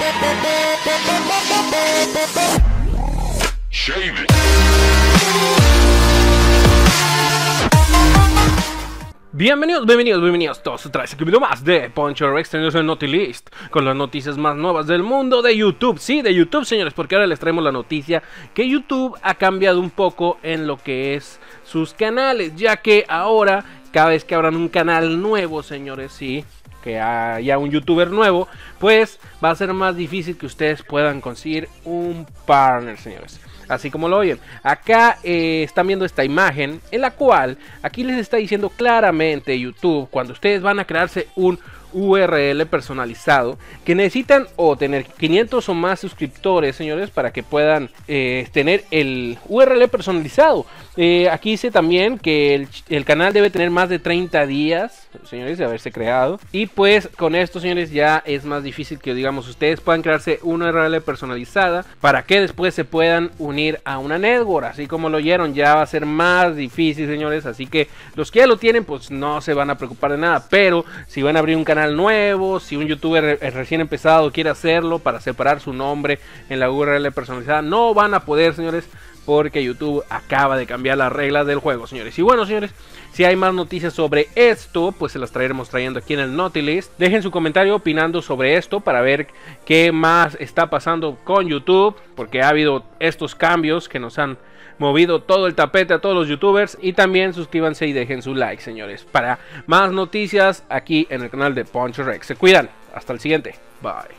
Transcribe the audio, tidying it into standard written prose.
Bienvenidos todos otra vez a un video más de Poncho Rex, teniendo el Notilist con las noticias más nuevas del mundo de YouTube. Sí, de YouTube, señores, porque ahora les traemos la noticia que YouTube ha cambiado un poco en lo que es sus canales, ya que ahora, cada vez que abran un canal nuevo, señores, sí, que haya un youtuber nuevo, pues va a ser más difícil que ustedes puedan conseguir un partner, señores. Así como lo oyen, acá están viendo esta imagen en la cual aquí les está diciendo claramente YouTube, cuando ustedes van a crearse un URL personalizado, que necesitan o tener 500 o más suscriptores, señores, para que puedan tener el URL personalizado. Aquí dice también que el canal debe tener más de 30 días, señores, de haberse creado. Y pues con esto, señores, ya es más difícil que, digamos, ustedes puedan crearse una URL personalizada para que después se puedan unir a una network. Así como lo oyeron, ya va a ser más difícil, señores. Así que los que ya lo tienen, pues no se van a preocupar de nada. Pero si van a abrir un canal nuevo, si un youtuber recién empezado quiere hacerlo para separar su nombre en la URL personalizada, no van a poder, señores, porque YouTube acaba de cambiar las reglas del juego, señores. Y bueno, señores, si hay más noticias sobre esto, pues se las traeremos trayendo aquí en el Notilist. Dejen su comentario opinando sobre esto para ver qué más está pasando con YouTube, porque ha habido estos cambios que nos han movido todo el tapete a todos los youtubers. Y también suscríbanse y dejen su like, señores, para más noticias aquí en el canal de Poncho Rex. Se cuidan, hasta el siguiente, bye.